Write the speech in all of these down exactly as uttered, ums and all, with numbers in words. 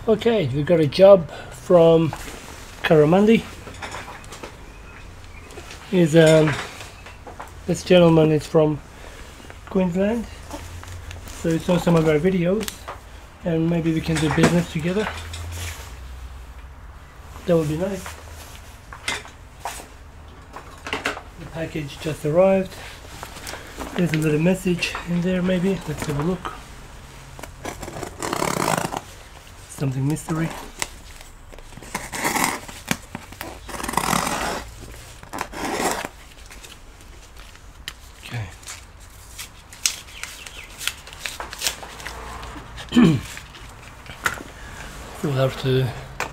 Okay, we got a job from Karamundi. Is um, this gentleman is from Queensland, so he saw some of our videos, and maybe we can do business together. That would be nice. The package just arrived. There's a little message in there, maybe. Let's have a look. Something mystery. Okay. So we'll have to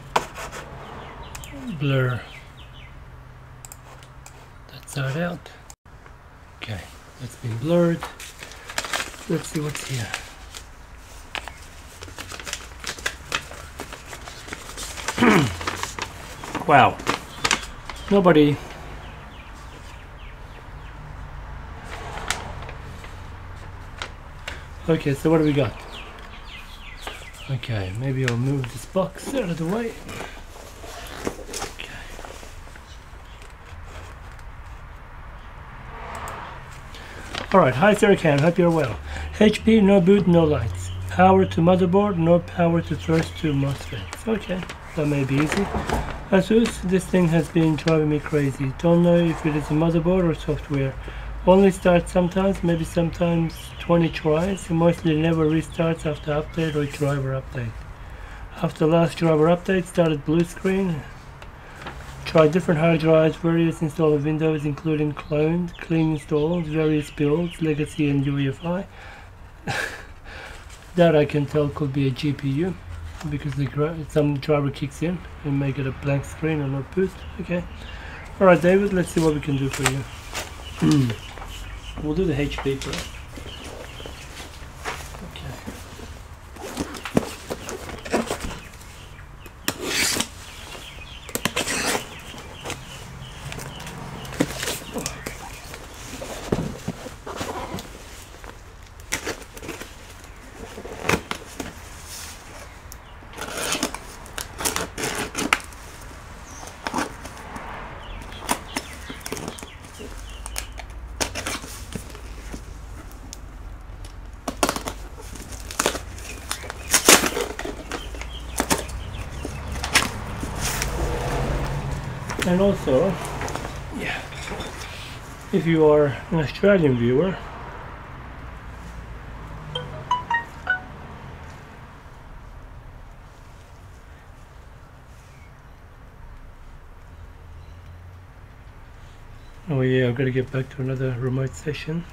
blur that side out. Okay, that's been blurred. Let's see what's here. Wow, nobody. Okay, so what do we got? Okay, maybe I'll move this box out of the way. Okay. Alright, hi SureCan, hope you're well. H P, no boot, no lights. Power to motherboard, no power to first two MOSFETs. Okay, that may be easy. Asus, this thing has been driving me crazy. Don't know if it is a motherboard or software. Only starts sometimes, maybe sometimes twenty tries. It mostly never restarts after update or driver update. After last driver update, started blue screen. Tried different hard drives, various install of Windows including cloned, clean installs, various builds, legacy and U E F I. That I can tell could be a G P U, because the some driver kicks in and make it a blank screen or not boost. Okay. Alright David, let's see what we can do for you. We'll do the H P first. And also, yeah, if you are an Australian viewer, oh yeah, I've got to get back to another remote session.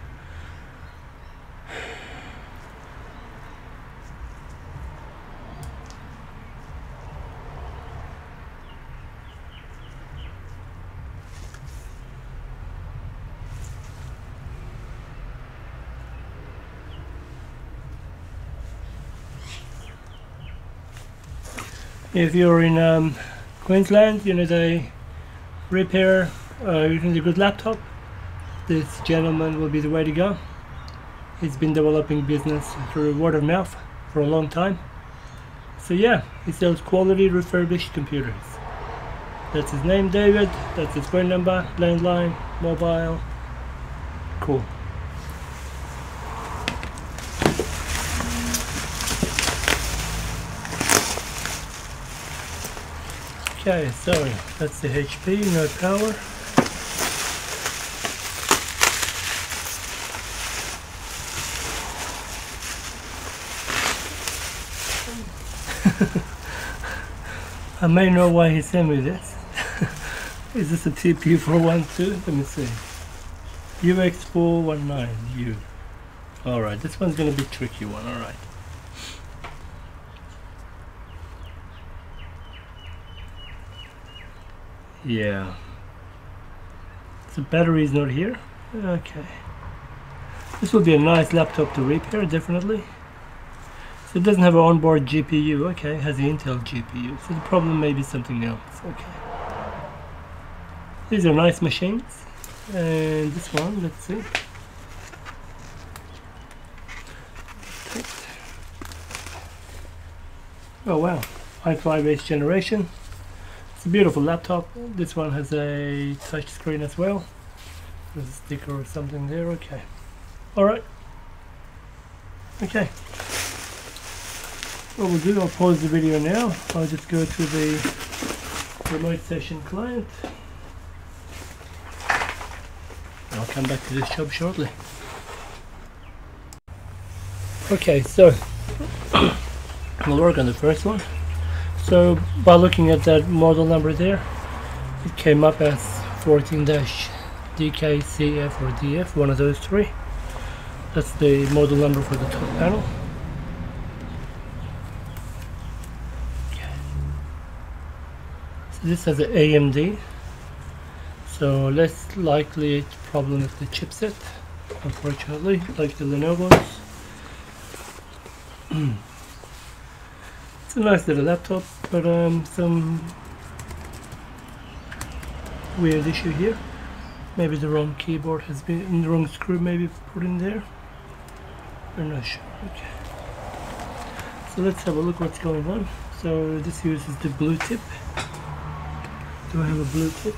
If you're in um, Queensland, you need a repair, uh, you need a good laptop, this gentleman will be the way to go. He's been developing business through word of mouth for a long time. So yeah, he sells quality refurbished computers. That's his name, David. That's his phone number, landline, mobile. Cool. Okay, so that's the H P, no power. I may know why he sent me this. Is this a T P four one two? Let me see. U X four one nine U. Alright, this one's gonna be a tricky one, alright. Yeah. So battery is not here. Okay. This will be a nice laptop to repair, definitely. So it doesn't have an onboard G P U. Okay, it has the Intel G P U. So the problem may be something else. Okay. These are nice machines. And this one, let's see. Oh wow, i five eighth generation. It's a beautiful laptop. This one has a touch screen as well. There's a sticker or something there. Okay. Alright. Okay. What we'll do, I'll pause the video now. I'll just go to the remote session client. I'll come back to this job shortly. Okay, so we'll work on the first one. So by looking at that model number there, it came up as fourteen D K C F or D F, one of those three. That's the model number for the top panel. Okay. So this has an A M D, so less likely it's problem with the chipset, unfortunately, like the Lenovo's. It's a nice little laptop, but um, some weird issue here. Maybe the wrong keyboard has been, the wrong screw maybe put in there. I'm not sure. Okay. So let's have a look what's going on. So this uses the blue tip. Do I have a blue tip?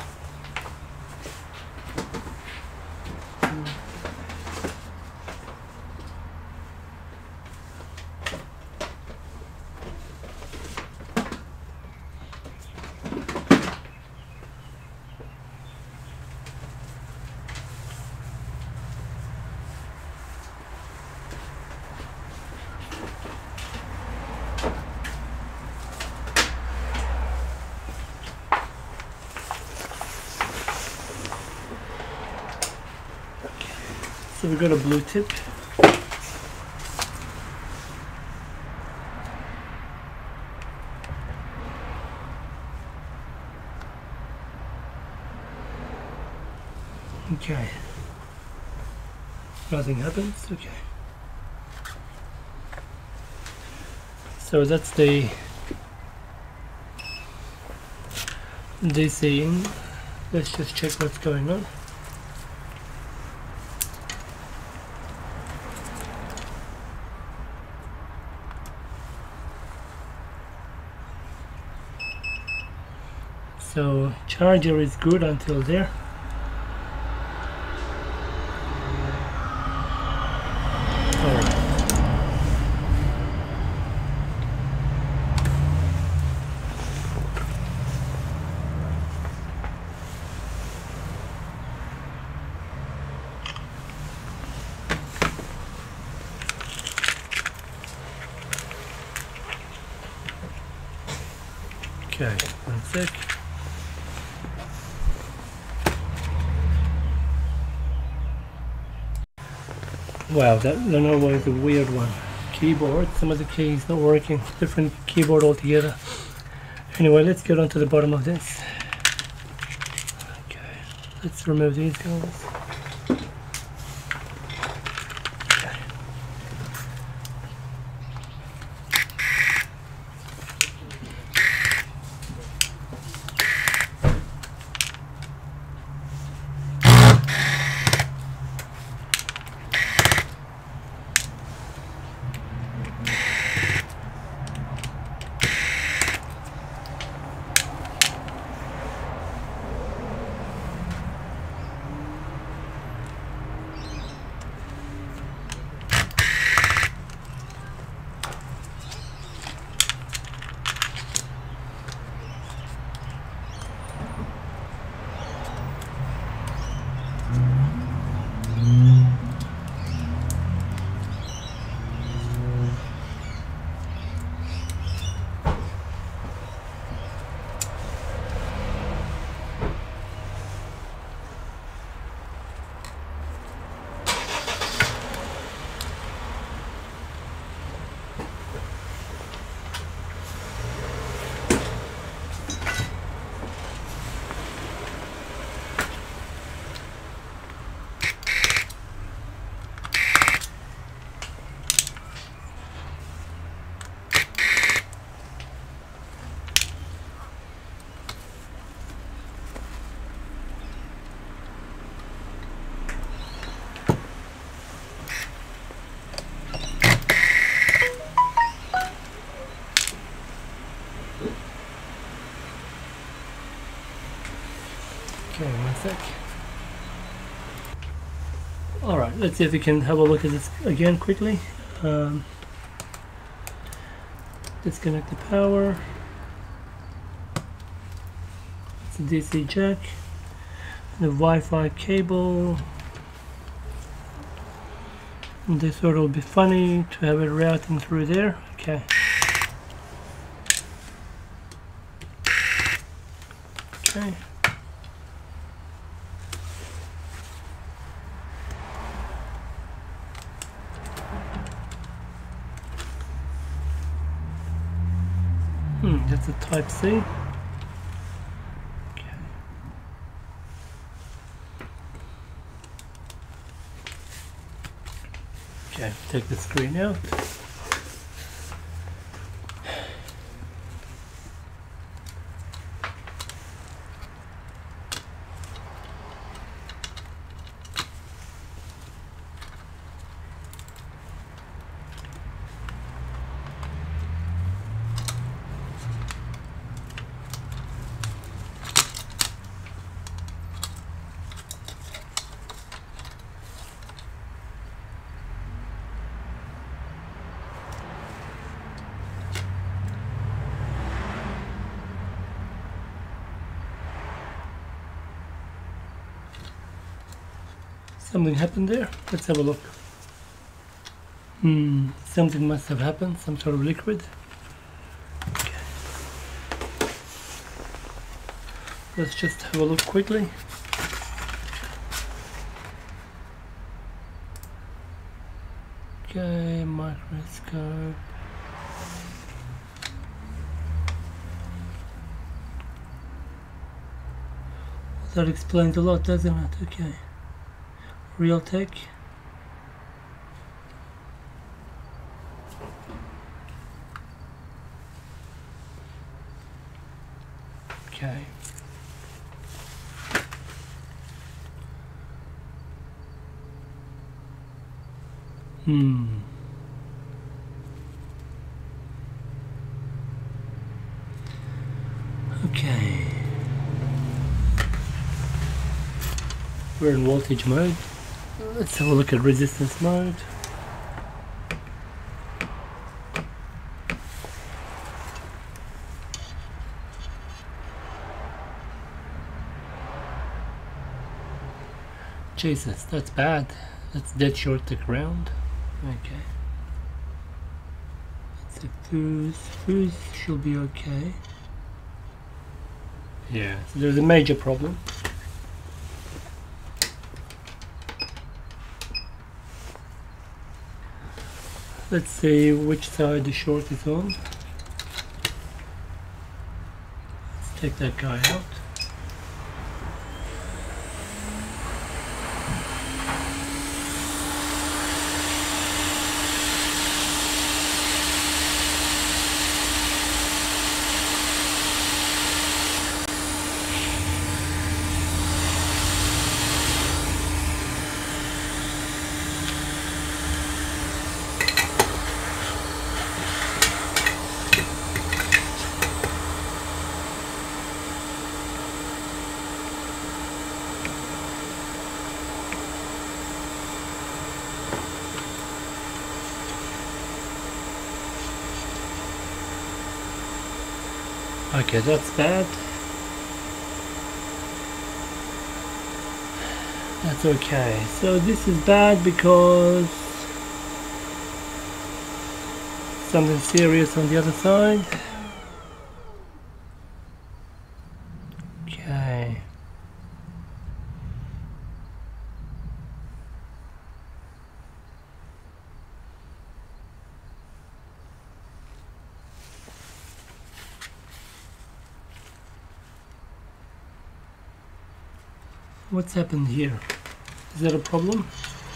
So we've got a blue tip. Okay. Nothing happens. Okay. So that's the D C in. Let's just check what's going on. So charger is good until there. Alright. Okay, one sec. Wow, that Lenovo is a weird one. Keyboard, some of the keys not working. Different keyboard altogether. Anyway, let's get on to the bottom of this. Okay, let's remove these guys. Okay, one sec. Alright, let's see if we can have a look at this again quickly. Um, disconnect the power. It's a D C jack. The Wi-Fi cable. And they thought it would be funny to have it routing through there. Okay. Okay. Hmm, that's a type C. Okay. Okay, take the screen out. Something happened there. Let's have a look. Hmm, something must have happened, some sort of liquid. Okay. Let's just have a look quickly. Okay, microscope. That explains a lot, doesn't it? Okay. Real tech. Okay. Hmm. Okay. We're in voltage mode. Let's have a look at resistance mode. Jesus, that's bad. That's dead short to ground. Okay. It's a fuse. Fuse should be okay. Yeah, so there's a major problem. Let's see which side the short is on. Let's take that guy out. Okay, that's bad. That's okay. So this is bad because something serious on the other side. Okay. What's happened here? Is that a problem?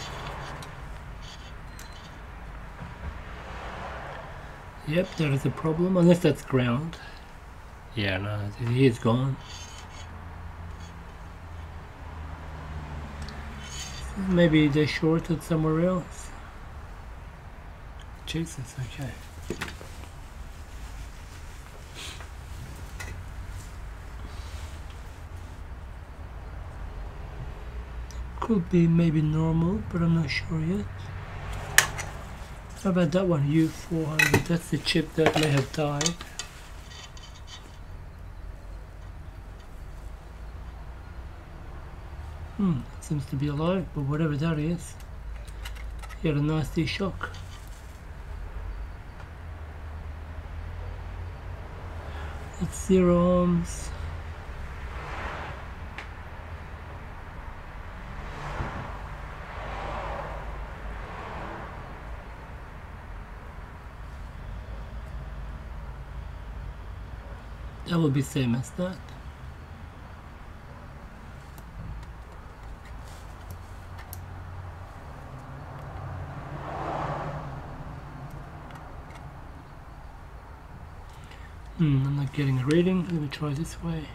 Yep, there is a problem, unless that's ground. Yeah, no, he is gone. Maybe they shorted somewhere else. Jesus, okay. Could be maybe normal, but I'm not sure yet. How about that one, U four hundred? That's the chip that may have died. Hmm, it seems to be alive, but whatever that is, he had a nasty shock. It's zero arms. That will be same as that. Hmm, I'm not getting a reading. Let me try this way.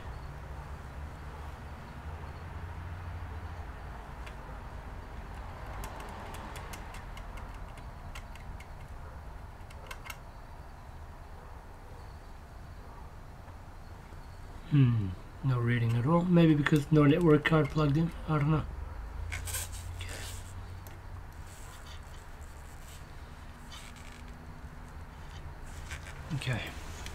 Hmm, no reading at all. Maybe because no network card plugged in. I don't know. Okay. Okay.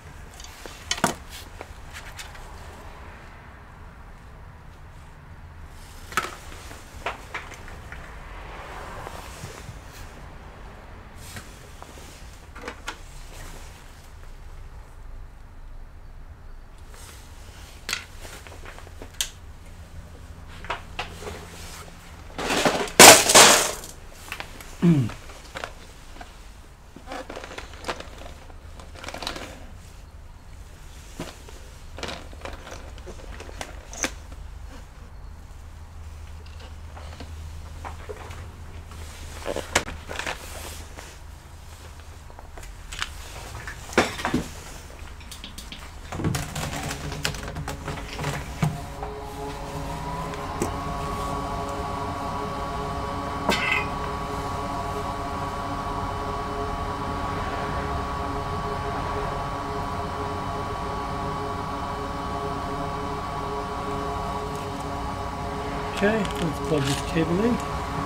Okay, let's plug this cable in.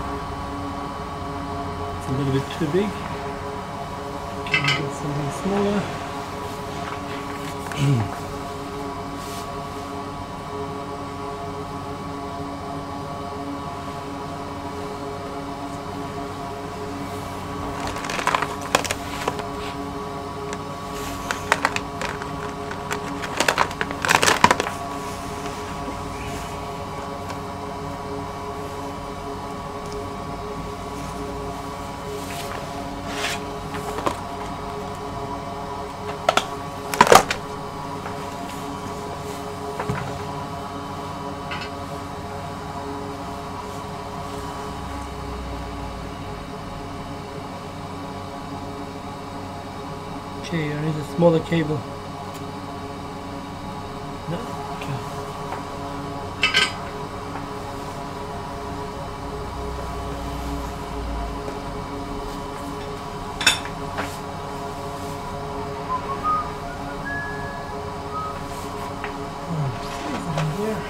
It's a little bit too big. Can we get something smaller? Okay, I need a smaller cable. No? Okay. Oh, is it in here?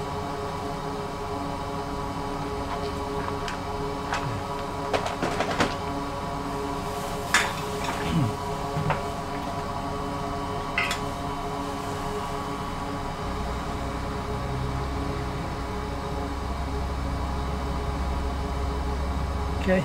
Okay.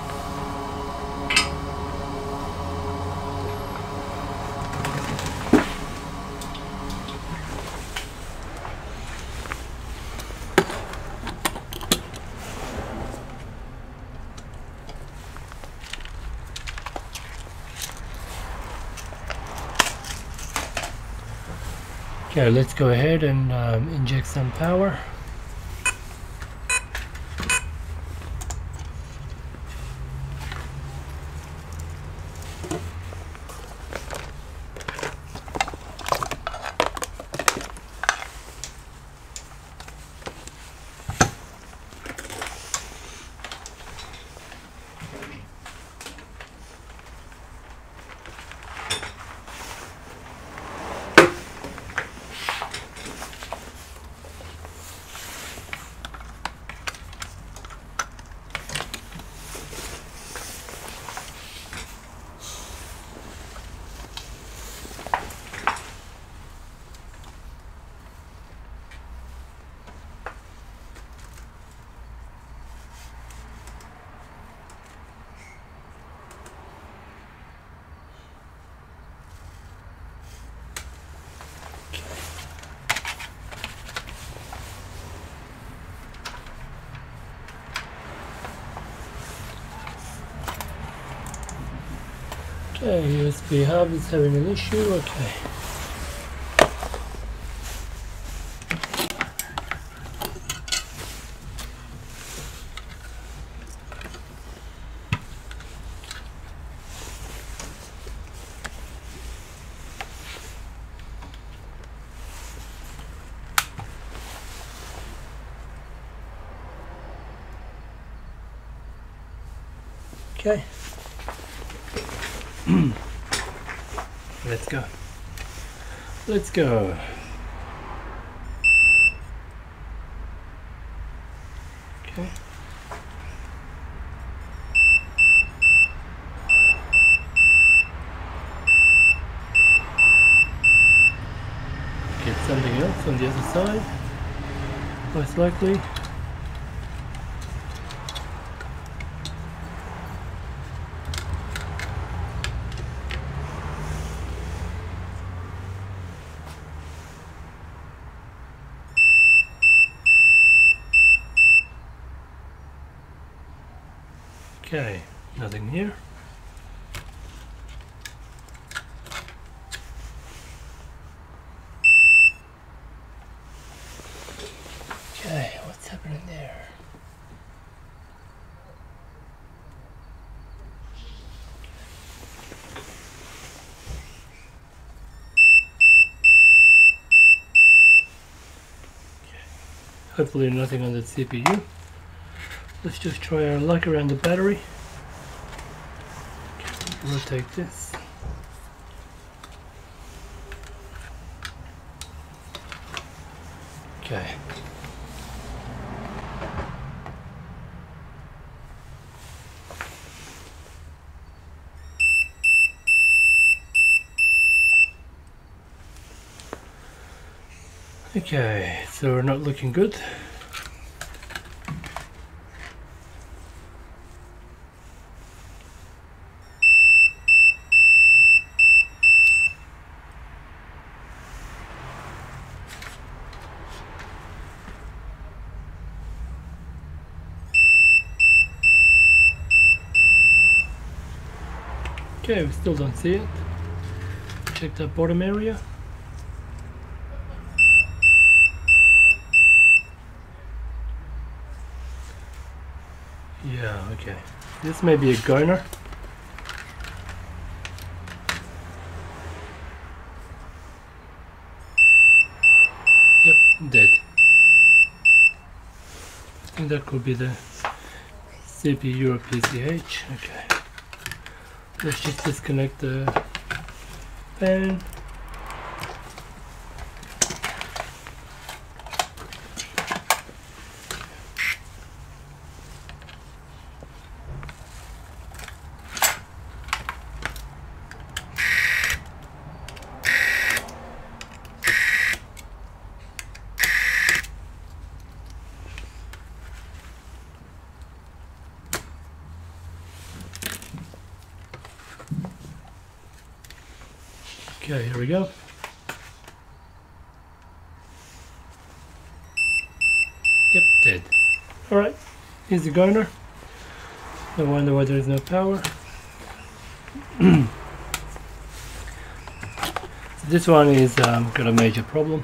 Okay, let's go ahead and um, inject some power. Okay, U S B hub is having an issue. Okay. Okay. Let's go. Let's go. Okay. Get something else on the other side, most likely. Okay, nothing here. Okay, what's happening there? Okay. Hopefully nothing on the C P U. Let's just try our luck around the battery. Okay, rotate this. Okay. Okay, so we're not looking good. Okay, we still don't see it. Check that bottom area. Yeah, okay. This may be a goner. Yep, dead. I think that could be the C P U or P C H. Okay. Let's just disconnect the fan. Okay, here we go. Yep, dead. Alright, here's the goner. No wonder why there is no power. This one is um, got a major problem.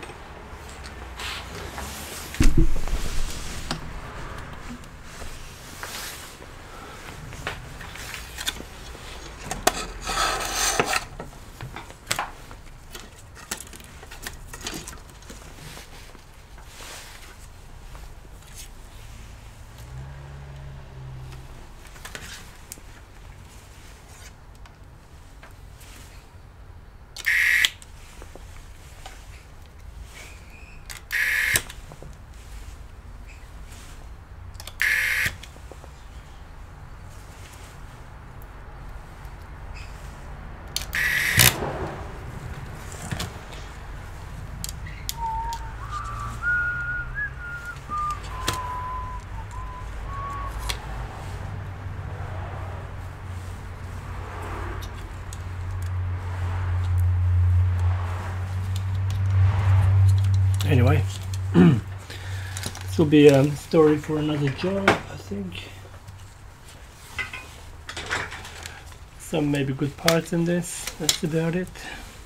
Anyway, this will be a story for another job, I think. some maybe good parts in this. That's about it.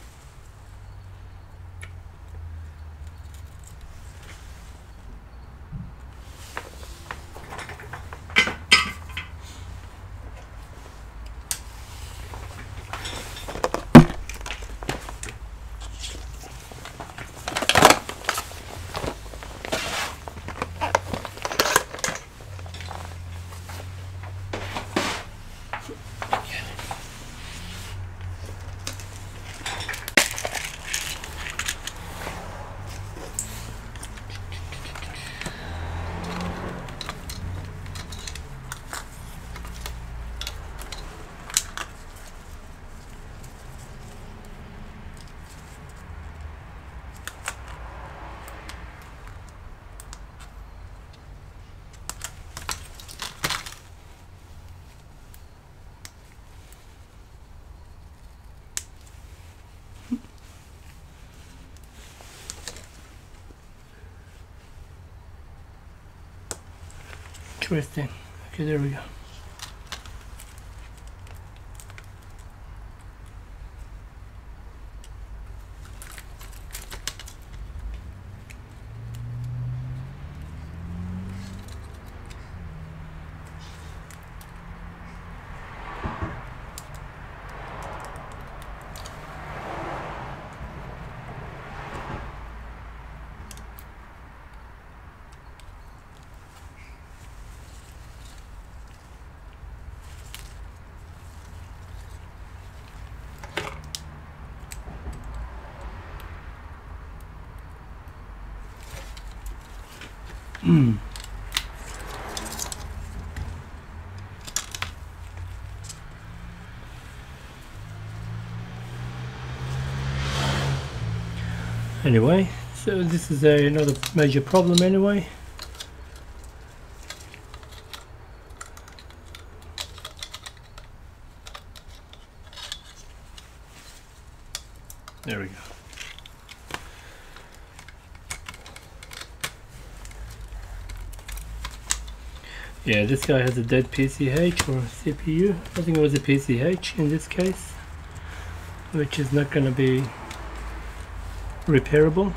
Interesting. Okay, there we go. Hmm. Anyway, so this is a, another major problem anyway. There we go. Yeah, this guy has a dead P C H or C P U. I think it was a P C H in this case, which is not going to be repairable.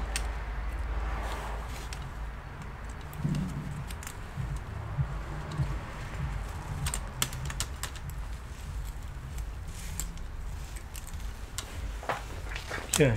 Okay.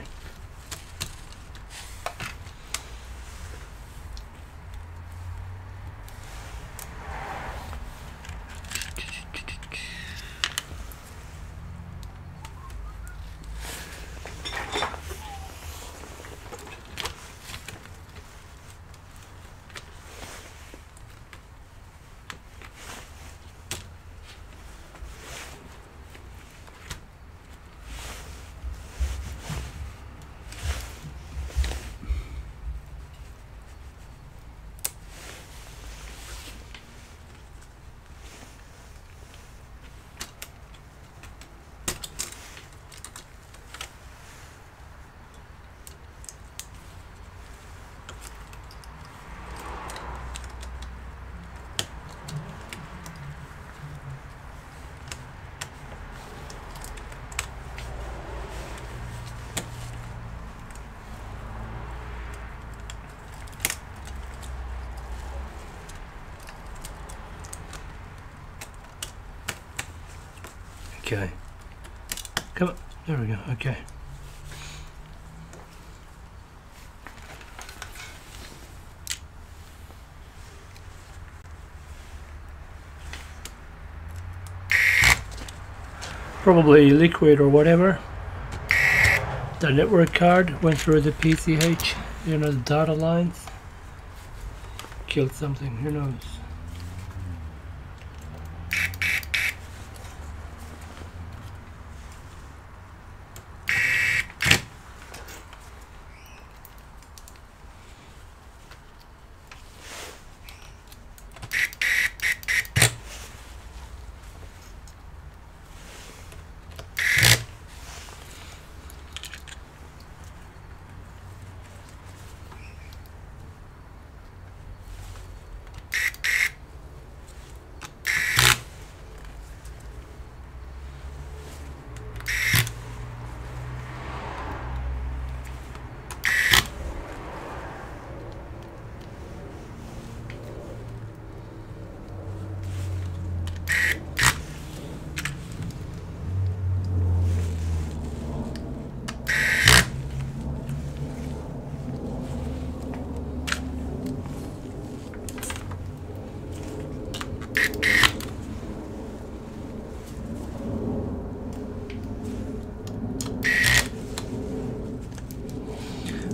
Okay. Come on. There we go. Okay. Probably liquid or whatever. The network card went through the P C H, you know, the data lines. Killed something, who knows.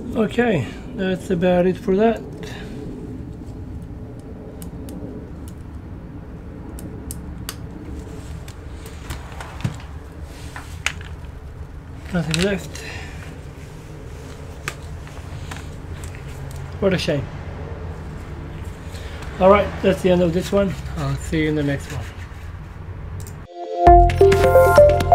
Okay, that's about it for that. Nothing left. What a shame. Alright, that's the end of this one. I'll see you in the next one.